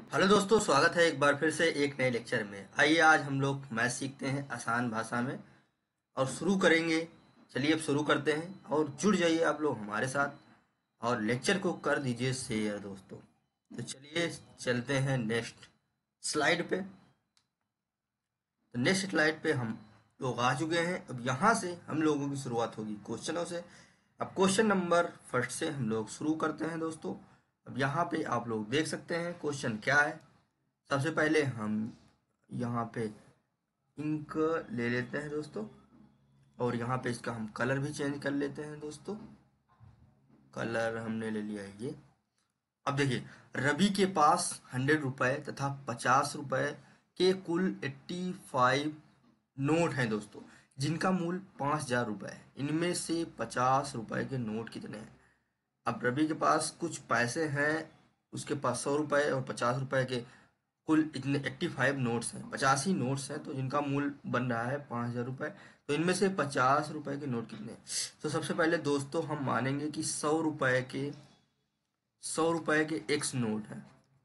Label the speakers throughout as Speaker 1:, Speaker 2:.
Speaker 1: Hello दोस्तों, स्वागत है एक बार फिर से एक नए लेक्चर में। आइए आज हम लोग मैथ सीखते हैं आसान भाषा में और शुरू करेंगे। चलिए अब शुरू करते हैं और जुड़ जाइए आप लोग हमारे साथ और लेक्चर को कर दीजिए शेयर दोस्तों। तो चलिए चलते हैं नेक्स्ट स्लाइड पे। तो नेक्स्ट स्लाइड पे हम लोग आ चुके हैं। अब यहाँ से हम लोगों की शुरुआत होगी क्वेश्चनों से। अब क्वेश्चन नंबर फर्स्ट से हम लोग शुरू करते हैं दोस्तों। अब यहाँ पे आप लोग देख सकते हैं क्वेश्चन क्या है। सबसे पहले हम यहाँ पे इंक ले लेते हैं दोस्तों और यहाँ पे इसका हम कलर भी चेंज कर लेते हैं दोस्तों। कलर हमने ले लिया है ये। अब देखिए, रवि के पास 100 रुपए तथा 50 रुपए के कुल 85 नोट हैं दोस्तों, जिनका मूल्य 5000 रुपए है। इनमें से 50 रुपए के नोट कितने हैं? अब रवि के पास कुछ पैसे हैं, उसके पास 100 रुपए और 50 रुपए के कुल इतने 85 नोट्स हैं, 85 नोट्स हैं, तो जिनका मूल्य बन रहा है 5000 रुपए। तो इनमें से 50 रुपए के नोट कितने हैं? तो सबसे पहले दोस्तों हम मानेंगे कि 100 रुपए के एक्स नोट है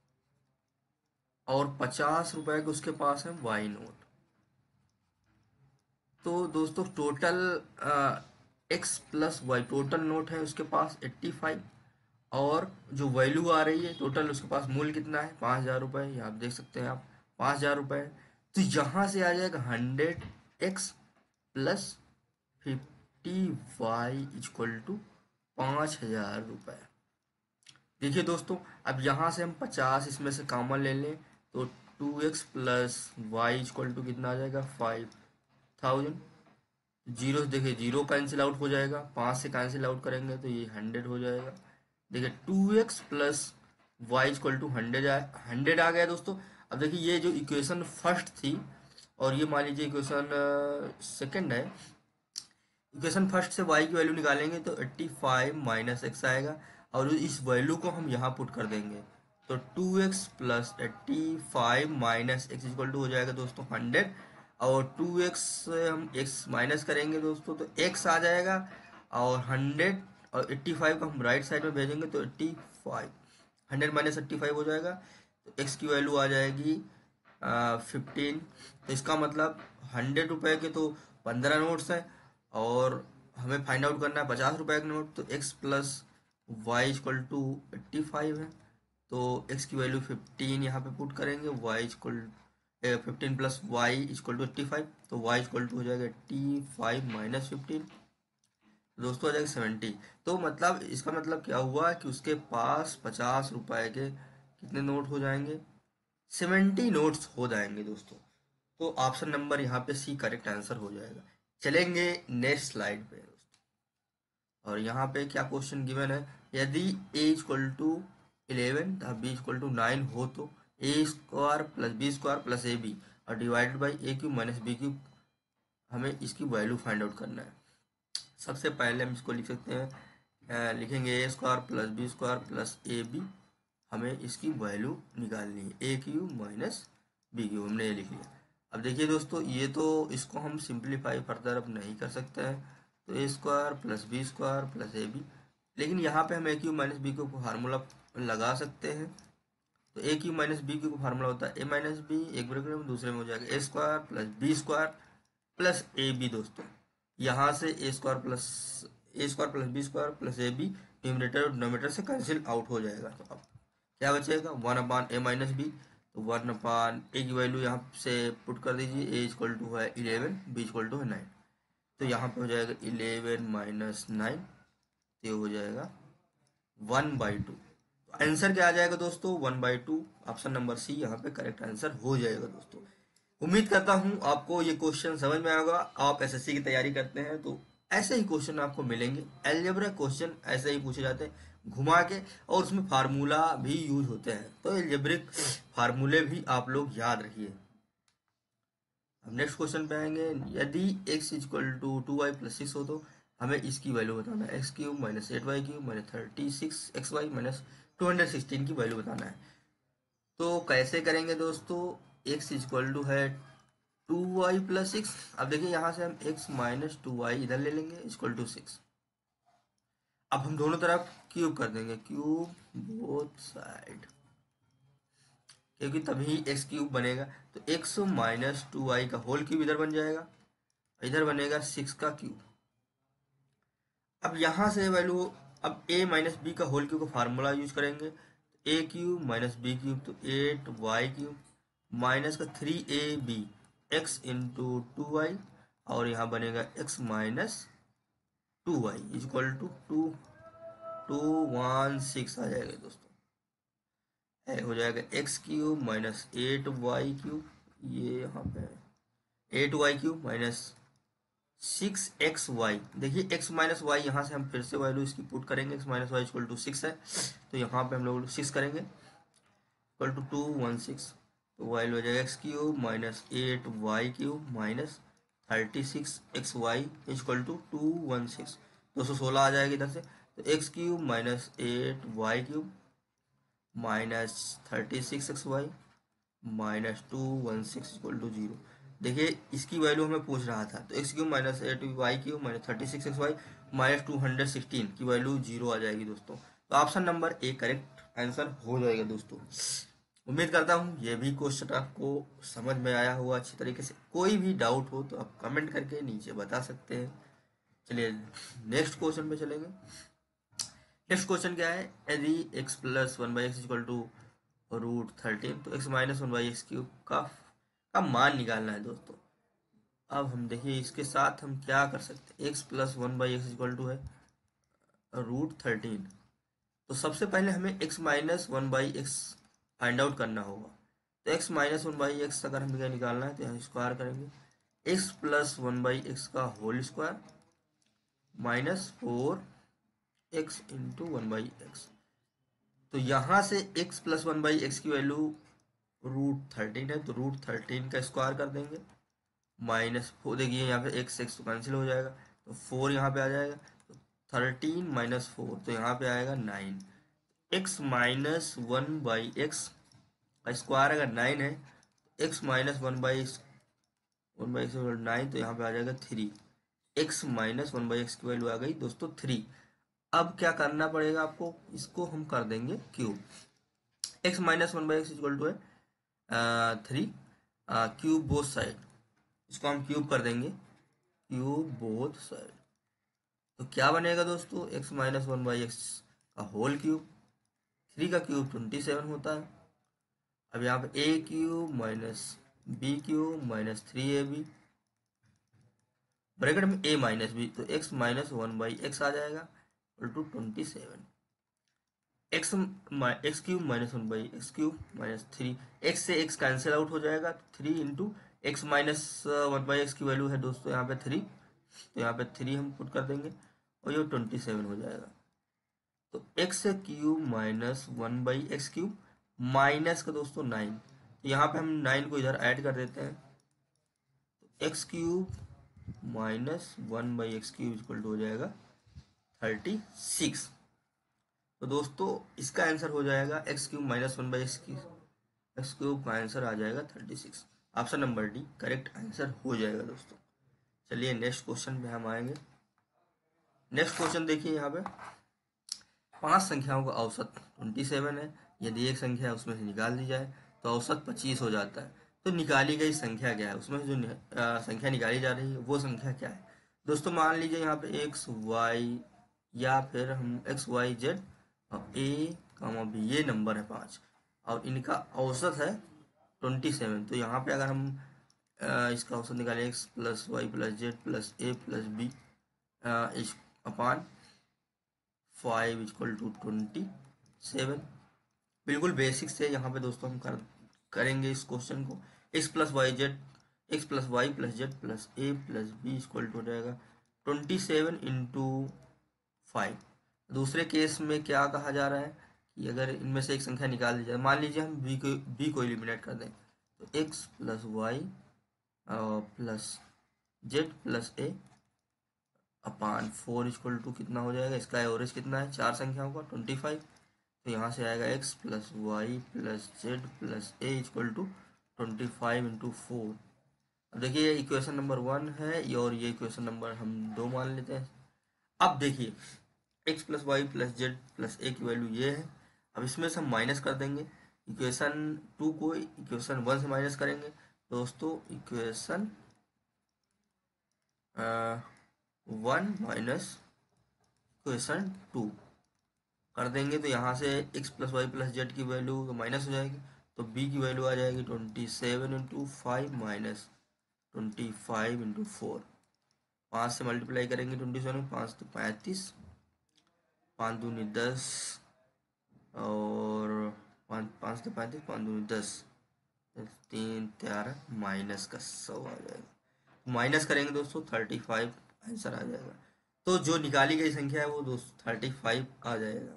Speaker 1: और 50 रुपए के उसके पास है वाई नोट। तो दोस्तों total X plus Y total note है उसके पास 85 और जो वैल्यू आ रही है टोटल उसके पास मूल्य कितना है 5000 रुपए। ये आप देख सकते हैं आप 5000 रुपए। तो यहाँ से आ जाएगा 100x plus 50y equal to 5000 रुपए। देखिए दोस्तों, अब यहाँ से हम 50 इसमें से कॉमन ले लें तो 2x plus Y equal to कितना आ जाएगा 5000। जीरो देखिए, जीरो कैंसिल आउट हो जाएगा, 5 से कैंसिल आउट करेंगे तो ये 100 हो जाएगा। देखिए 2x plus Y equal to 100 आ गया दोस्तों। अब देखिए ये जो इक्वेशन फर्स्ट थी और ये मान लीजिए इक्वेशन सेकंड है। इक्वेशन फर्स्ट से y की वैल्यू निकालेंगे तो 85 माइनस एक्स आएगा और इस वैल्यू को हम यहाँ पुट कर देंगे तो 2x plus 85 minus X equal to हो जाएगा दोस्तों 100। और 2x से हम x माइनस करेंगे दोस्तों तो x आ जाएगा और 100 और 85 को हम राइट साइड में भेजेंगे तो 85 100 माइनस 85 हो जाएगा। तो x की वैल्यू आ जाएगी 15। तो इसका मतलब 100 रुपए के तो 15 नोट्स हैं और हमें फाइंड आउट करना है 50 रुपए का नोट। तो x plus Y equal to 85 है तो x की वैल्यू 15 यहाँ पे पुट करेंगे। y equal 15 plus Y equal to 85 तो y इक्वल टू हो जाएगा 85 माइनस 15 दोस्तों आ जाएगा 70। तो मतलब इसका मतलब क्या हुआ कि उसके पास 50 रुपए के कितने नोट हो जाएंगे 70 नोट्स हो जाएंगे दोस्तों। तो ऑप्शन नंबर यहाँ पे सी करेक्ट आंसर हो जाएगा। चलेंगे नेक्स्ट स्लाइड पे दोस्तों और यहाँ पे क्या क्वेश्चन गिवन है। यदि a इक्वल टू 11 तथा b इक्वल टू 9 हो तो a square plus B square plus A B और divided by A cube minus B cube, हमें इसकी वैल्यू फाइंड आउट करना है। सबसे पहले हम इसको लिख सकते हैं, लिखेंगे A square plus B square plus A B. हमें इसकी वैल्यू निकालनी है A cube minus B cube, हमने ये लिख लिया। अब देखिए दोस्तों, ये तो इसको हम सिंप्लीफाई फर्दर अब नहीं कर सकते हैं तो A square plus B square plus A B, लेकिन यहाँ पे हम A cube minus B cube को फार्मूला लगा सकते हैं। तो A cube minus B cube का फार्मूला होता है ए माइनस बी, एक ब्रैकेट में दूसरे में हो जाएगा A square plus B square plus A B दोस्तों। यहाँ से A square plus B square plus A B numerator और डिनोमिनेटर से कैंसिल आउट हो जाएगा। तो अब क्या बचेगा 1 अपान ए माइनस बी। तो 1 अपान ए की वैल्यू यहाँ से पुट कर दीजिए, ए इक्वल टू है 11, बी इक्वल टू है 9। तो यहाँ पे हो जाएगा 11 माइनस 9, तो ये हो जाएगा 1/2। आंसर क्या आ जाएगा दोस्तों 1/2। ऑप्शन नंबर सी यहाँ पे करेक्ट आंसर हो जाएगा दोस्तों। उम्मीद करता हूँ आपको ये क्वेश्चन समझ में आएगा। आप एसएससी की तैयारी करते हैं तो ऐसे ही क्वेश्चन आपको मिलेंगे। अलजेब्रा क्वेश्चन ऐसे ही पूछे जाते हैं घुमा के और उसमें फार्मूला भी यूज होते हैं, तो अलजेब्रिक फार्मूले भी आप लोग याद रखिए। अब नेक्स्ट क्वेश्चन पे आएंगे। यदि x equal to 2y plus 6 हो तो हमें इसकी वैल्यू बताना है, X cube minus 8y cube minus 36xy minus 216 की वैल्यू बताना है। तो कैसे करेंगे दोस्तों, x इक्वल टू है 2y प्लस 6। अब देखिए यहाँ से हम x माइनस 2y इधर ले लेंगे इक्वल टू 6। अब हम दोनों तरफ क्यूब कर देंगे, क्यूब बोथ साइड। क्योंकि तभी एक्स क्यूब बनेगा। तो एक्स माइनस 2y का होल क्यूब इधर बन जाएगा, इधर बनेगा 6 का क्यूब। अब यहाँ से वैल्यू, अब a माइनस बी का होल क्यूब का फार्मूला यूज करेंगे। A cube minus B cube, तो 8y क्यूब माइनस का 3ab x इंटू 2y, और यहाँ बनेगा x minus 2y equal to 216 आ जाएगा दोस्तों। हो जाएगा X cube minus 8y cube, ये यहाँ पे 8y क्यूब माइनस 6xy। देखिए x माइनस वाई, यहाँ से हम फिर से वैल्यू इसकी पुट करेंगे। x minus Y equal to 6 है, तो यहाँ पे हम लोग 6 करेंगे इक्वल टू 216, तो वैल्यू हो जाएगा X cube minus 8y cube minus 36xy equal to 216, 216 आ जाएगा इधर से। तो X cube minus 8y cube minus 36xy minus 216 equal to 0। देखिए इसकी वैल्यू हमें पूछ रहा था, तो X cube minus 8y cube minus 36xy minus 216 की वैल्यू 0 आ जाएगी दोस्तों। तो option number A correct answer हो जाएगा दोस्तों। उम्मीद करता हूँ ये भी क्वेश्चन आपको समझ में आया होगा अच्छी तरीके से। कोई भी डाउट हो तो आप कमेंट करके नीचे बता सकते हैं। चलिए नेक्स्ट क्वेश्चन पे चलेंगे। नेक्स्ट क्वेश्चन क्या है, यदि x plus 1/x equal to √13, तो x माइनस 1/x क्यूब का मान निकालना है दोस्तों। अब हम देखिए इसके साथ हम क्या कर सकते हैं। x plus 1/x equal to है √13, तो सबसे पहले हमें x minus 1/x find out करना होगा। तो x माइनस 1/x अगर हमें क्या निकालना है, तो यहाँ स्क्वायर करेंगे x प्लस 1/x का whole square minus 4x into 1/x। तो यहाँ से x प्लस 1/x की वैल्यू √13 है, तो √13 का स्क्वायर कर देंगे माइनस 4। देखिए यहाँ पे x तो कैंसिल हो जाएगा, तो 4 यहाँ पे आ जाएगा, तो 13 माइनस 4, तो यहाँ पे आएगा 9। x माइनस 1/x का स्क्वायर अगर 9 है, x माइनस 1/x 9, तो यहाँ पे आ जाएगा 3। x माइनस 1/x की वैल्यू आ गई दोस्तों 3। अब क्या करना पड़ेगा आपको, इसको हम कर देंगे cube. x minus 1/x equal to है 3, क्यूब बोथ साइड, इसको हम क्यूब कर देंगे, क्यूब बोथ साइड। तो क्या बनेगा दोस्तों, x माइनस 1/x का होल क्यूब, 3 का क्यूब 27 होता है। अब यहाँ पे a cube minus B cube minus 3ab bracket में a माइनस बी, तो x माइनस 1/x आ जाएगा equal to 27। X cube minus 1/x cube minus 3, x से x कैंसिल आउट हो जाएगा, 3 इंटू एक्स माइनस 1/x की वैल्यू है दोस्तों यहाँ पे 3, तो यहाँ पे 3 हम पुट कर देंगे और ये 27 हो जाएगा। तो x cube minus 1/x cube minus का दोस्तों 9, तो यहाँ पे हम 9 को इधर ऐड कर देते हैं, तो x cube minus 1/x cube equal to हो जाएगा 36। तो दोस्तों इसका आंसर हो जाएगा x cube minus 1/x cube, X cube का आंसर आ जाएगा 36। Option number D correct answer हो जाएगा दोस्तों। चलिए नेक्स्ट क्वेश्चन पे हम आएंगे। नेक्स्ट क्वेश्चन देखिए, यहाँ पे 5 संख्याओं का औसत 27 है। यदि एक संख्या उसमें से निकाल दी जाए तो औसत 25 हो जाता है। तो निकाली गई संख्या क्या है, उसमें से जो संख्या निकाली जा रही है वो संख्या क्या है दोस्तों। मान लीजिए यहाँ पे एक्स वाई, या फिर हम एक्स वाई जेड और ए कामा बी, ये नंबर है 5 और इनका औसत है 27। तो यहाँ पे अगर हम इसका औसत निकालें X plus Y plus Z plus A plus B upon 5 equal to 27। बिल्कुल बेसिक से यहाँ पे दोस्तों हम करेंगे इस क्वेश्चन को। X plus Y Z, X plus Y plus Z plus A plus B equal to हो जाएगा 27 इंटू 5। दूसरे केस में क्या कहा जा रहा है कि अगर इनमें से एक संख्या निकाल दी जाए, मान लीजिए हम बी को एलिमिनेट कर दें, तो X plus Y plus Z plus A upon 4 equal to कितना हो जाएगा, इसका एवरेज कितना है 4 संख्याओं का 25। तो यहाँ से आएगा X plus Y plus Z plus A equal to 25 into 4। अब देखिए ये इक्वेशन नंबर 1 है और ये इक्वेशन नंबर हम 2 मान लेते हैं। अब देखिए X plus Y plus Z plus A की वैल्यू ये है। अब इसमें से हम माइनस कर देंगे, इक्वेशन 2 को इक्वेशन 1 से माइनस करेंगे दोस्तों। इक्वेशन 1 माइनस इक्वेशन 2 कर देंगे तो यहाँ से x plus Y plus Z की वैल्यू माइनस हो जाएगी, तो b की वैल्यू आ जाएगी 27 × 5 माइनस 25 × 4। 5 से मल्टीप्लाई करेंगे 27, 5 तो 35, 5 दूनी 10 और 5 तो 35, 5 दूनी 10, 3 13 माइनस का 100 आ जाएगा। माइनस करेंगे दोस्तों 35 आंसर आ जाएगा। तो जो निकाली गई संख्या है वो दोस्तों 35 आ जाएगा।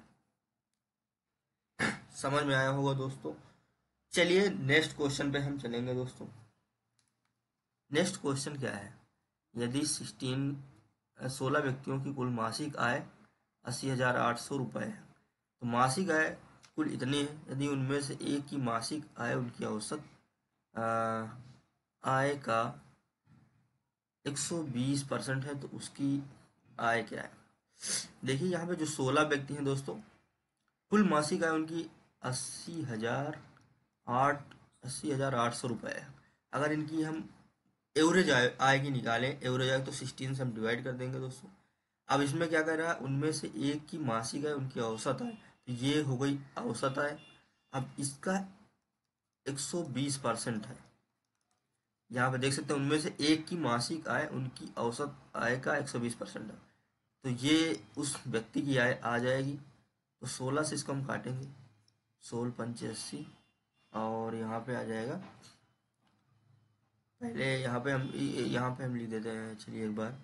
Speaker 1: समझ में आया होगा दोस्तों। चलिए नेक्स्ट क्वेश्चन पे हम चलेंगे दोस्तों। नेक्स्ट क्वेश्चन क्या है, यदि 16 व्यक्तियों की कुल मासिक आय 80,800 रुपये है, तो मासिक आय कुल इतनी है, यदि उनमें से एक की मासिक आय उनकी औसत आय का 120% है, तो उसकी आय क्या है। देखिए यहाँ पे जो 16 व्यक्ति हैं दोस्तों, कुल मासिक आय उनकी 80,800 रुपये है। अगर इनकी हम एवरेज आय की निकालें, एवरेज आय तो 16 से हम डिवाइड कर देंगे दोस्तों। अब इसमें क्या कर रहा है, उनमें से एक की मासिक आय उनकी औसत आय, तो ये हो गई औसत आय। अब इसका 120% है, यहाँ पे देख सकते हैं उनमें से एक की मासिक आय उनकी औसत आय का 120% है, तो ये उस व्यक्ति की आय आ जाएगी। तो 16 से इसको हम काटेंगे, 16 पंचे 80, और यहाँ पे आ जाएगा, पहले यहाँ पे हम लिख देते हैं, चलिए एक बार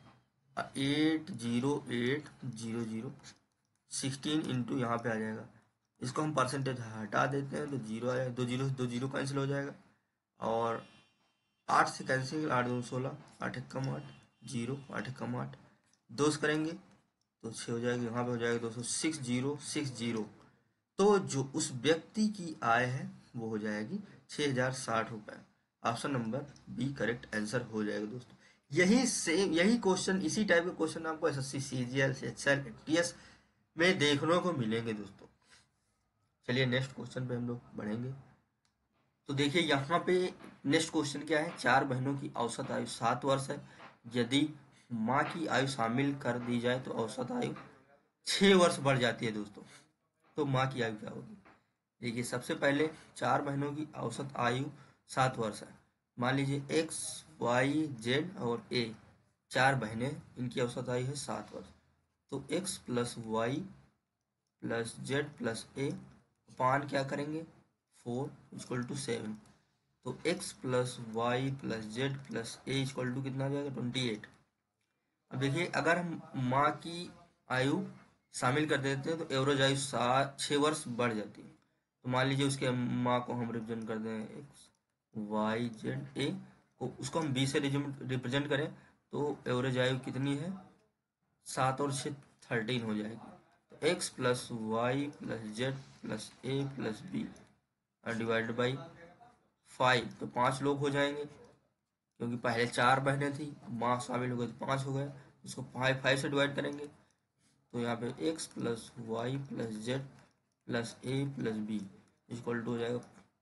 Speaker 1: 80800 16 इंटू यहाँ पे आ जाएगा। इसको हम परसेंटेज हटा देते हैं तो जीरो आ जाएगा, दो जीरो कैंसिल हो जाएगा, और 8 से कैंसिल, 8 दूनी 16, 8 एकम 8, 0 8 एकम 8, 2 से करेंगे तो 6 हो जाएगी, यहाँ पे हो जाएगा दोस्तों 6060। तो जो उस व्यक्ति की आय है वो हो जाएगी 6,060 रुपये। Option number B correct answer हो जाएगा दोस्तों। यही क्वेश्चन, इसी टाइप के क्वेश्चन आपको एसएससी सीजीएल एचएल टीएस में देखने को मिलेंगे दोस्तों। चलिए नेक्स्ट क्वेश्चन पे हम लोग बढ़ेंगे। तो देखिए यहाँ पे नेक्स्ट क्वेश्चन क्या है, 4 बहनों की औसत आयु 7 वर्ष है, यदि माँ की आयु शामिल कर दी जाए तो औसत आयु 6 वर्ष बढ़ जाती है दोस्तों। तो माँ की आयु क्या होगी। देखिए सबसे पहले 4 बहनों की औसत आयु 7 वर्ष है। मान लीजिए एक्स वाई जेड और ए 4 बहनें, इनकी औसत आयु है 7 वर्ष। तो X plus Y plus Z plus A upon क्या करेंगे 4 इक्वल टू 7। तो x plus Y plus Z plus A equal to कितना आ जाएगा 28। अब देखिए अगर हम माँ की आयु शामिल कर देते हैं तो एवरेज आयु 6 वर्ष बढ़ जाती है। तो मान लीजिए उसके माँ को हम रिप्रेजेंट कर दें एक्स वाई जेड ए को, उसको हम बी से रिप्रेजेंट करें तो एवरेज आयु कितनी है 7 और 6 13 हो जाएगी। तो X plus Y plus Z plus A plus B divided by 5, तो 5 लोग हो जाएंगे, क्योंकि पहले 4 बहनें थी, माँ शामिल हो गए तो 5 हो गए। इसको 5 से डिवाइड करेंगे तो यहाँ पे X plus Y plus Z plus A plus B equal to हो जाएगा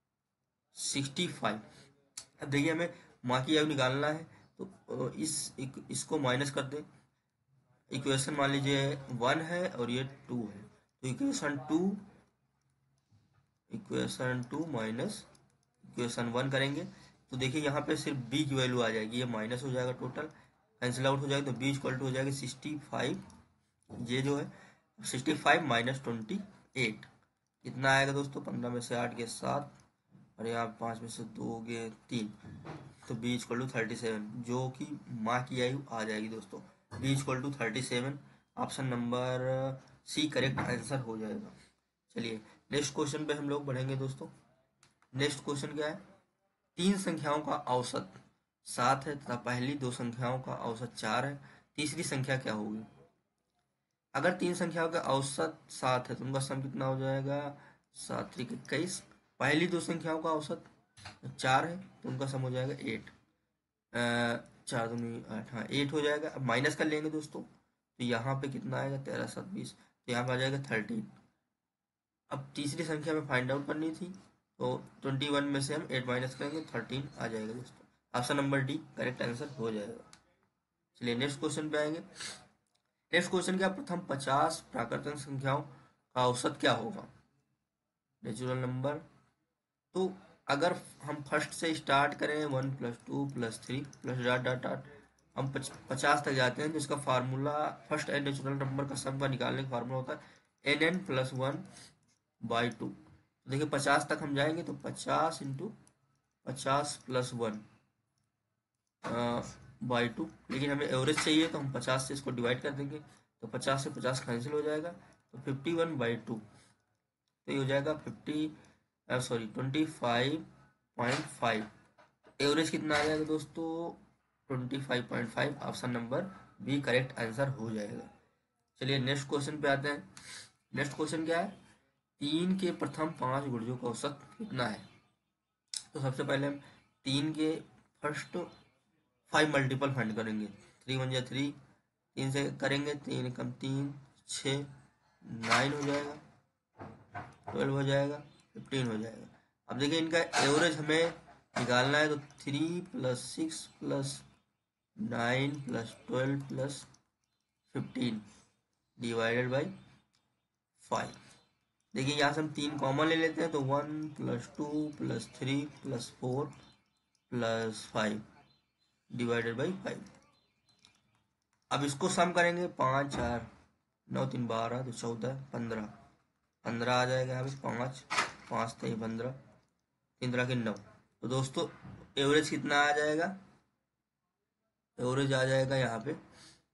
Speaker 1: 65। अब देखिए हमें माँ की आयु निकालना है, तो इसको माइनस कर दें। इक्वेशन मान लीजिए 1 है और ये 2 है, तो इक्वेशन 2 माइनस इक्वेशन 1 करेंगे तो देखिए यहाँ पे सिर्फ b की वैल्यू आ जाएगी, ये माइनस हो जाएगा, टोटल कैंसिल आउट हो जाएगा, तो b इक्वल टू हो जाएगा 65। ये जो है 65 माइनस 28 कितना आएगा दोस्तों, 15 में से 8 गए 7 और यहाँ 5 में से 2 गए 3, तो b इक्वल टू 37, जो कि माँ की आयु आ जाएगी दोस्तों। b equal to 37, option number C correct answer हो जाएगा। चलिए नेक्स्ट क्वेश्चन पे हम लोग बढ़ेंगे दोस्तों। नेक्स्ट क्वेश्चन क्या है, 3 संख्याओं का औसत 7 है तथा पहली 2 संख्याओं का औसत 4 है, तीसरी संख्या क्या होगी। अगर 3 संख्याओं का औसत 7 है तो उनका सम कितना हो जाएगा 7 3 21। पहली 2 संख्याओं का औसत 4 है तो उनका सम हो जाएगा 8, 4 दूनी 8, हाँ 8 हो जाएगा। अब माइनस कर लेंगे दोस्तों, तो यहाँ पे कितना आएगा 13 7 20, तो यहाँ पे आ जाएगा 13। अब तीसरी संख्या में फाइंड आउट करनी थी, तो 21 में से हम 8 माइनस करेंगे 13 आ जाएगा दोस्तों। Option number D correct answer हो जाएगा। चलिए नेक्स्ट क्वेश्चन पे आएंगे। नेक्स्ट क्वेश्चन क्या, प्रथम 50 प्राकृतिक संख्याओं का औसत क्या होगा, नेचुरल नंबर। तो अगर हम फर्स्ट से स्टार्ट करें 1 + 2 + 3 प्लस डॉट डॉट डॉट हम 50 तक जाते हैं, तो इसका formula first and natural number का सम का निकालने का फार्मूला होता है nn+1/2। देखिए 50 तक हम जाएंगे तो 50 × 50+1/2, लेकिन हमें एवरेज चाहिए तो हम 50 से इसको डिवाइड कर देंगे, तो 50 से 50 कैंसिल हो जाएगा, तो 51/2, तो ये हो जाएगा 25.5। एवरेज कितना आ जाएगा दोस्तों, 25.5। Option number B correct answer हो जाएगा। चलिए नेक्स्ट क्वेश्चन पे आते हैं। नेक्स्ट क्वेश्चन क्या है, 3 के प्रथम 5 गुणजों का औसत कितना है। तो सबसे पहले हम 3 के फर्स्ट 5 मल्टीपल फाइंड करेंगे। 3 × 1 = 3, 3 से करेंगे, 3 × 3 = 6, 9 हो जाएगा, 12 हो जाएगा, 15 हो जाएगा। अब देखिए इनका एवरेज हमें निकालना है, तो 3 + 6 + 9 + 12 + 15 ÷ 5। देखिए यहाँ से हम 3 कॉमन ले लेते हैं, तो 1 + 2 + 3 + 4 + 5 ÷ 5। अब इसको सम करेंगे, 5 4 9 3 12, तो 14 15 15 आ जाएगा यहाँ पे। 5 5 3 15, 3 3 9। तो दोस्तों एवरेज कितना आ जाएगा, एवरेज आ जाएगा यहाँ पे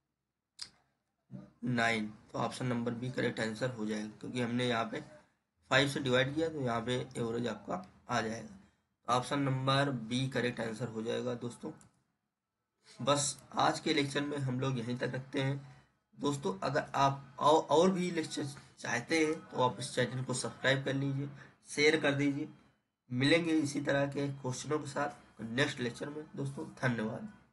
Speaker 1: 9। तो option number B correct answer हो जाएगा, क्योंकि हमने यहाँ पे 5 से डिवाइड किया, तो यहाँ पे एवरेज आपका आ जाएगा। Option number B correct answer हो जाएगा दोस्तों। बस आज के लेक्चर में हम लोग यहीं तक रखते हैं दोस्तों। अगर आप और भी लेक्चर चाहते हैं तो आप इस चैनल को सब्सक्राइब कर लीजिए, शेयर कर दीजिए। मिलेंगे इसी तरह के क्वेश्चनों के साथ नेक्स्ट लेक्चर में दोस्तों। धन्यवाद।